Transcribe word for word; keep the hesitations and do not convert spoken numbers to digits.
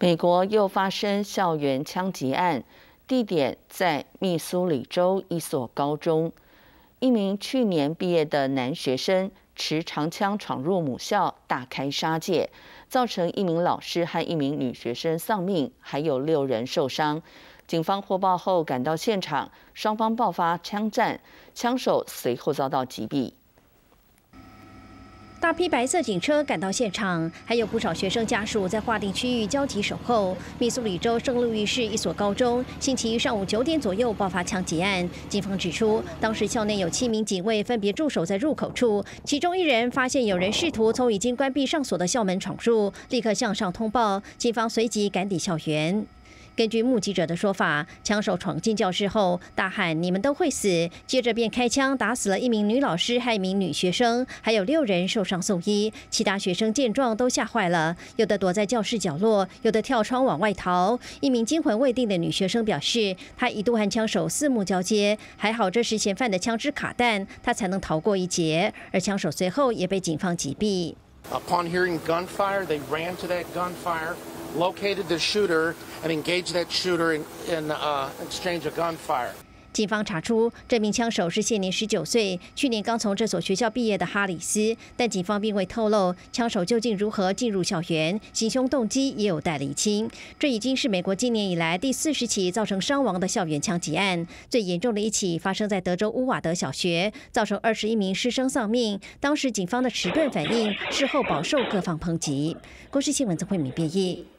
美国又发生校园枪击案，地点在密苏里州一所高中。一名去年毕业的男学生持长枪闯入母校，大开杀戒，造成一名老师和一名女学生丧命，还有六人受伤。警方获报后赶到现场，双方爆发枪战，枪手随后遭到击毙。 大批白色警车赶到现场，还有不少学生家属在划定区域交集守候。密苏里州圣路易市一所高中，星期一上午九点左右爆发枪击案。警方指出，当时校内有七名警卫分别驻守在入口处，其中一人发现有人试图从已经关闭上锁的校门闯入，立刻向上通报，警方随即赶抵校园。 根据目击者的说法，枪手闯进教室后大喊“你们都会死”，接着便开枪打死了一名女老师和一名女学生，还有六人受伤送医。其他学生见状都吓坏了，有的躲在教室角落，有的跳窗往外逃。一名惊魂未定的女学生表示，她一度和枪手四目交接，还好这时嫌犯的枪支卡弹，她才能逃过一劫。而枪手随后也被警方击毙。 Upon hearing gunfire, they ran to that gunfire, located the shooter, and engaged that shooter in, in uh, exchange of gunfire. 警方查出，这名枪手是现年十九岁，去年刚从这所学校毕业的哈里斯，但警方并未透露枪手究竟如何进入校园，行凶动机也有待厘清。这已经是美国今年以来第四十起造成伤亡的校园枪击案，最严重的一起发生在德州乌瓦德小学，造成二十一名师生丧命。当时警方的迟钝反应，事后饱受各方抨击。国视新闻曾慧敏编译。